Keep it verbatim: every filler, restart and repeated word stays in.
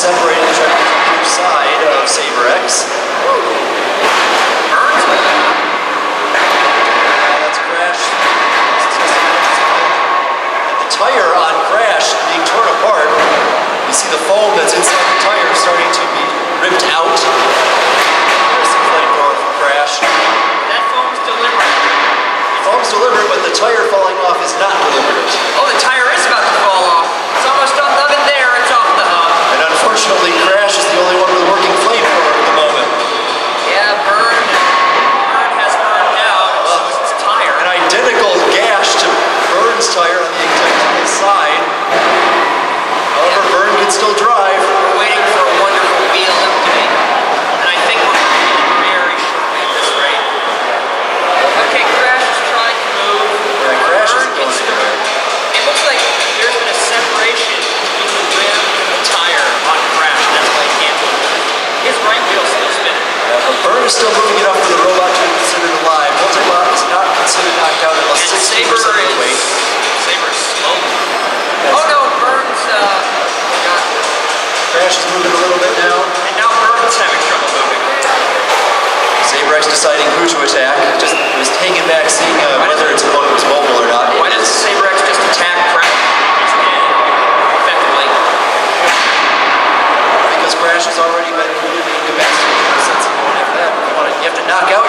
separating to try to get the other side of Saber-X. Burns with it. That's Crash. And the tire on Crash being torn apart. You see the foam that's inside the tire starting to be ripped out. There's the flamethrower from Crash. That foam's deliberate. Foam's deliberate, but the tire falling off is not deliberate. Oh, the tire is about to fall off. It's almost done. Nothing there. It's off the hub. And unfortunately, Crash is the only one with a working flamethrower at the moment. Yeah, Burn. Burn has burned out, and so is its tire. An identical gash to Burn's tire on the exact side. However, Burn can still drive. We're waiting for a wonderful wheel emptying, and I think we're going to be very shortly at this rate. Okay, Crash is trying to move. Yeah, Crash Burn is going gets- anywhere. It looks like there's been a separation between the rim and the tire on Crash. That's why he can't move. His right wheel's still spinning. Yeah, but Burn is still moving enough for the robot to be considered alive. Multibot is not considered knocked out unless And sixty Saber percent of is the weight. Saber is slow. Yes. Oh no, Burns uh, got Crash is moving a little bit now. and now Burns having trouble moving. Saber-X deciding who to attack. Just was taken back, seeing uh, whether its opponent was mobile or not. Why doesn't Saber-X just attack Crash? He's dead. Effectively. Because Crash has already been completely incapacitated in the sense that you don't have that. You, want to, you have to knock out